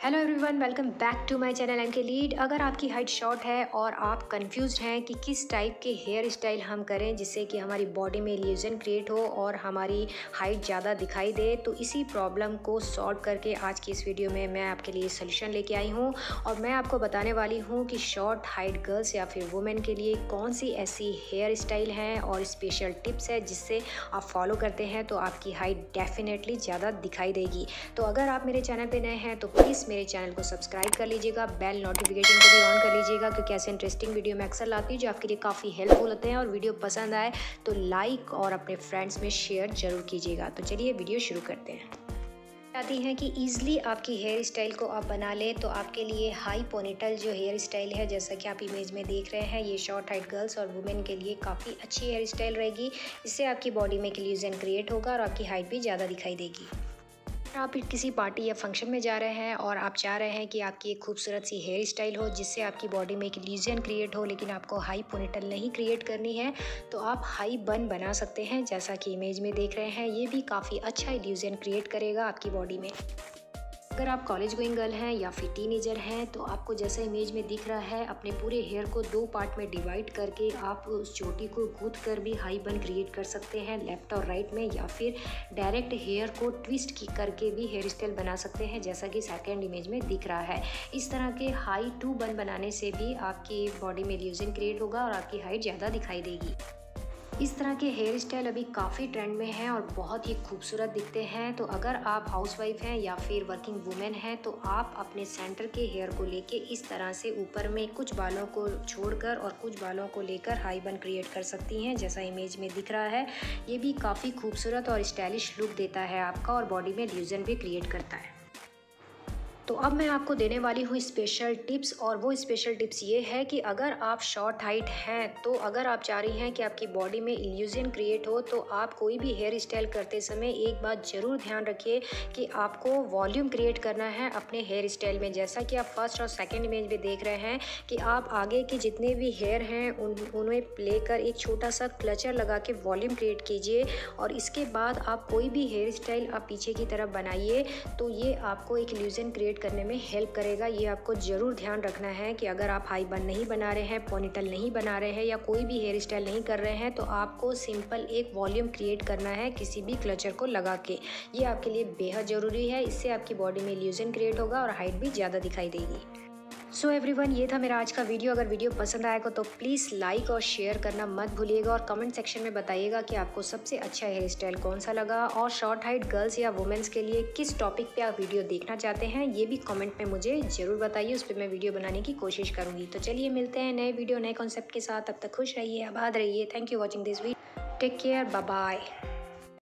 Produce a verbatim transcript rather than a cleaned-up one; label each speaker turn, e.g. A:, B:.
A: Hello everyone, welcome back to my channel and के लीड। अगर आपकी हाइट शॉर्ट है और आप कंफ्यूज्ड हैं कि किस टाइप के हेयर स्टाइल हम करें जिससे कि हमारी बॉडी में इल्यूजन क्रिएट हो और हमारी हाइट ज़्यादा दिखाई दे, तो इसी प्रॉब्लम को सॉल्व करके आज की इस वीडियो में मैं आपके लिए सोल्यूशन लेके आई हूँ। और मैं आपको बताने वाली हूँ कि शॉर्ट हाइट गर्ल्स या फिर वुमेन के लिए कौन सी ऐसी हेयर स्टाइल हैं और स्पेशल टिप्स है जिससे आप फॉलो करते हैं तो आपकी हाइट डेफिनेटली ज़्यादा दिखाई देगी। तो अगर आप मेरे चैनल पर नए हैं तो प्लीज़ मेरे चैनल को सब्सक्राइब कर लीजिएगा, बेल नोटिफिकेशन को भी ऑन कर लीजिएगा, क्योंकि ऐसे इंटरेस्टिंग वीडियो मैं अक्सर लाती हूँ जो आपके लिए काफ़ी हेल्पफुल होते हैं। और वीडियो पसंद आए तो लाइक और अपने फ्रेंड्स में शेयर जरूर कीजिएगा। तो चलिए वीडियो शुरू करते हैं। चाहती हैं कि ईजिली आपकी हेयर स्टाइल को आप बना लें तो आपके लिए हाई पोनीटेल जो हेयर स्टाइल है, जैसा कि आप इमेज में देख रहे हैं, ये शॉर्ट हाइट गर्ल्स और वुमेन के लिए काफ़ी अच्छी हेयर स्टाइल रहेगी। इससे आपकी बॉडी में इल्यूजन क्रिएट होगा और आपकी हाइट भी ज़्यादा दिखाई देगी। आप किसी पार्टी या फंक्शन में जा रहे हैं और आप चाह रहे हैं कि आपकी एक खूबसूरत सी हेयर स्टाइल हो जिससे आपकी बॉडी में एक इल्यूजन क्रिएट हो, लेकिन आपको हाई पोनीटेल नहीं क्रिएट करनी है, तो आप हाई बन बना सकते हैं। जैसा कि इमेज में देख रहे हैं, ये भी काफ़ी अच्छा इल्यूजन क्रिएट करेगा आपकी बॉडी में। अगर आप कॉलेज गोइंग गर्ल हैं या फिर टीनेजर हैं तो आपको जैसा इमेज में दिख रहा है, अपने पूरे हेयर को दो पार्ट में डिवाइड करके आप उस चोटी को गूंथ कर भी हाई बन क्रिएट कर सकते हैं लेफ्ट और राइट में, या फिर डायरेक्ट हेयर को ट्विस्ट की करके भी हेयर स्टाइल बना सकते हैं, जैसा कि सेकेंड इमेज में दिख रहा है। इस तरह के हाई टू बन बनाने से भी आपकी बॉडी में इल्यूजन क्रिएट होगा और आपकी हाइट ज़्यादा दिखाई देगी। इस तरह के हेयर स्टाइल अभी काफ़ी ट्रेंड में हैं और बहुत ही खूबसूरत दिखते हैं। तो अगर आप हाउसवाइफ हैं या फिर वर्किंग वुमेन हैं तो आप अपने सेंटर के हेयर को लेके इस तरह से ऊपर में कुछ बालों को छोड़कर और कुछ बालों को लेकर हाई बन क्रिएट कर सकती हैं, जैसा इमेज में दिख रहा है। ये भी काफ़ी खूबसूरत और स्टाइलिश लुक देता है आपका और बॉडी में इल्यूजन भी क्रिएट करता है। तो अब मैं आपको देने वाली हूँ स्पेशल टिप्स, और वो स्पेशल टिप्स ये है कि अगर आप शॉर्ट हाइट हैं तो अगर आप चाह रही हैं कि आपकी बॉडी में इल्यूजन क्रिएट हो तो आप कोई भी हेयर स्टाइल करते समय एक बात ज़रूर ध्यान रखिए कि आपको वॉल्यूम क्रिएट करना है अपने हेयर स्टाइल में। जैसा कि आप फर्स्ट और सेकेंड इमेज में देख रहे हैं कि आप आगे के जितने भी हेयर हैं उन उन्हें लेकर एक छोटा सा क्लचर लगा के वॉल्यूम क्रिएट कीजिए, और इसके बाद आप कोई भी हेयर स्टाइल आप पीछे की तरफ बनाइए तो ये आपको एक इल्यूजन क्रिएट करने में हेल्प करेगा। ये आपको ज़रूर ध्यान रखना है कि अगर आप हाई बन नहीं बना रहे हैं, पोनीटेल नहीं बना रहे हैं या कोई भी हेयर स्टाइल नहीं कर रहे हैं तो आपको सिंपल एक वॉल्यूम क्रिएट करना है किसी भी क्लचर को लगा के। ये आपके लिए बेहद ज़रूरी है, इससे आपकी बॉडी में इल्यूजन क्रिएट होगा और हाइट भी ज़्यादा दिखाई देगी। सो so एवरीवन, ये था मेरा आज का वीडियो। अगर वीडियो पसंद आएगा तो प्लीज़ लाइक और शेयर करना मत भूलिएगा, और कमेंट सेक्शन में बताइएगा कि आपको सबसे अच्छा हेयर स्टाइल कौन सा लगा, और शॉर्ट हाइट गर्ल्स या वुमेन्स के लिए किस टॉपिक पे आप वीडियो देखना चाहते हैं ये भी कमेंट में मुझे ज़रूर बताइए, उस पर मैं वीडियो बनाने की कोशिश करूँगी। तो चलिए मिलते हैं नए वीडियो नए कॉन्सेप्ट के साथ। तब तक खुश रहिए, आबाद रहिए। Thank you watching this video. Take care, bye bye.